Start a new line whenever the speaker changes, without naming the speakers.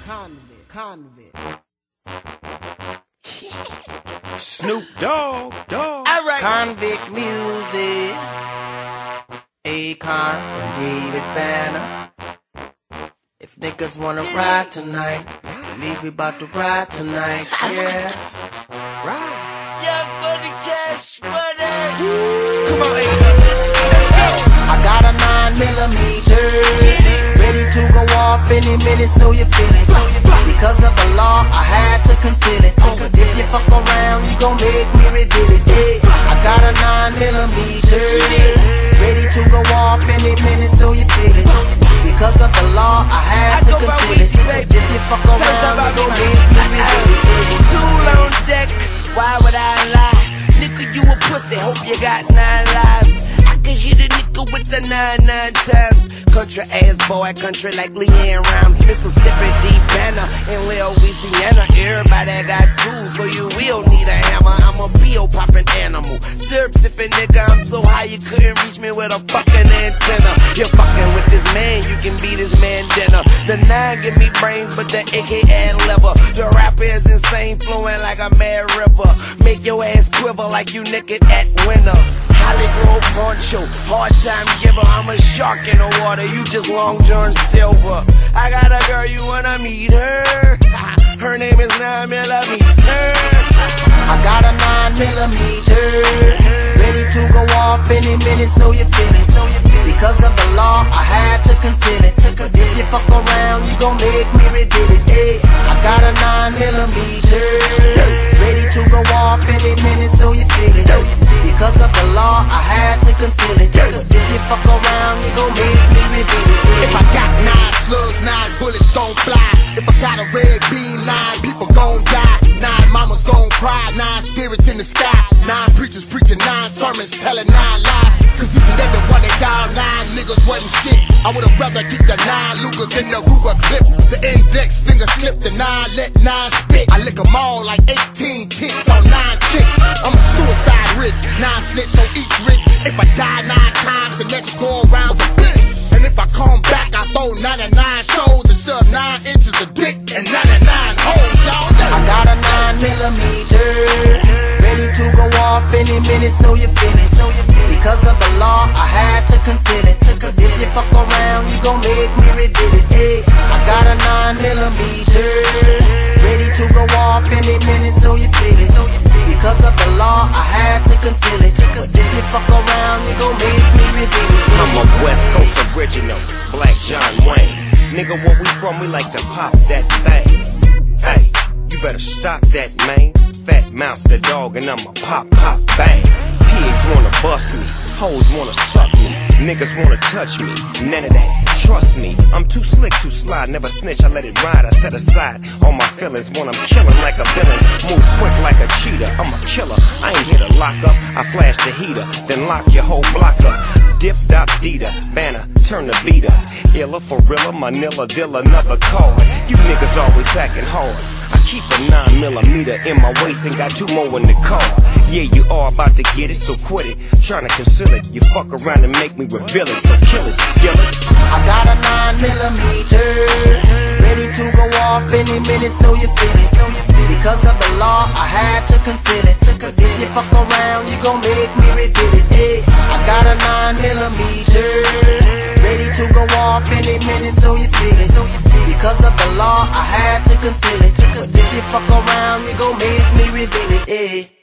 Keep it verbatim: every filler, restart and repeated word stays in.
Konvict, Konvict.
Snoop Dogg, dog.
Alright.
Konvict music. Akon and David Banner. If niggas wanna ride tonight, it's believe we bout to ride tonight, yeah.
Right.
Young money, cash money.
Come on, Akon. Let's go. I got a nine millimeter, ready to go off any minute, so you feel it. Because of the law, I had to conceal it. Cause if you fuck around, you gon' make me reveal it. Yeah. I got a nine millimeter, ready to go off any minute, so you feel it. Because of the law, I had to conceal it. Cause if you fuck around, you gon' make me reveal it.
Tool on deck, why would I lie? Nigga, you a pussy, hope you got nine lives. I can hit a nigga with the nine nine times. Country ass boy, country like Leanne Rimes, Mississippi deep Banner and Lil-Weezy-Anna. Everybody got tools, so you will need a hammer. I'm a bill poppin' animal, syrup sippin' nigga. I'm so high you couldn't reach me with a fucking antenna. You're fucking with this man, you can be this man dinner. The nine give me brains, but the A K add liver. The rapper is insane, flowing like a mad river. Make your ass quiver like you naked at winter. Hollywood poncho, hard time giver. I'm a shark in the water, you just Long John Silver. I got a girl, you wanna meet her? Her name is nine millimeter.
I got a nine millimeter, ready to go off any minute, so you feel it. Because of the law, I had to conceal it. Cause if you fuck around, you gon' make me reveal it. Hey, I got a nine millimeter, ready to go off any minute, so you feel it. Because of the law, I had to conceal it. Cause if you fuck around, you gon' make me reveal it.
If I got nine slugs, nine bullets gon' fly. If I got a red beam, nine people gon' die. Nine mamas gon' cry, nine spirits in the sky. Nine preachers preaching nine sermons, telling nine lies. Cause each and every one of y'all nine niggas wasn't shit. I would've rather keep the nine Lugers in the Ruger clip. The index finger slip, the nine let nine spit. I lick them all like eighteen ticks on nine chicks. I'm a suicide risk, nine slits on each wrist. If I die nine times, the next go around's a bitch. And if I come back, I throw ninety-nine shows and shove nine inches of dick and ninety-nine holes, y'all.
I got a nine millimeter, ready to go off any minute, so you feel it. Because of the law, I had to conceal it. Cause if you fuck around, you gon' make me reveal it. Hey, I got a nine millimeter, ready to go off any minute, so you feel it. Because of the law, I had to conceal it. Cause if you fuck around, you gon' make me reveal it.
I'm a West Coast original, Black John Wayne. Nigga, where we from, we like to pop that thing. Hey, you better stop that, man. Fat mouth the dog and I'ma pop, pop, bang. Pigs wanna bust me, hoes wanna suck me, niggas wanna touch me, none of that, trust me. I'm too slick, too sly, never snitch, I let it ride. I set aside all my feelings when I'm killing like a villain. Move quick like a cheetah, I'm a killer. I ain't here to lock up, I flash the heater, then lock your whole block up. Dip, dop, dita, Banner, turn the beat up. Illa, for real, Manila, deal another card. You niggas always acting hard. I keep a nine millimeter in my waist and got two more in the car. Yeah, you are about to get it, so quit it. Trying to conceal it, you fuck around and make me reveal it. So kill it, kill it.
I got a nine millimeter, ready to go off any minute, so you feel it. Because of the law, I had to conceal it. Cause if you fuck around, you gon' make me reveal it. Hey, I got a nine millimeter, ready to go off any minute, so you feel it. Because of the law, I had to conceal it. Cause if you fuck around, you gon' make me reveal it. Hey.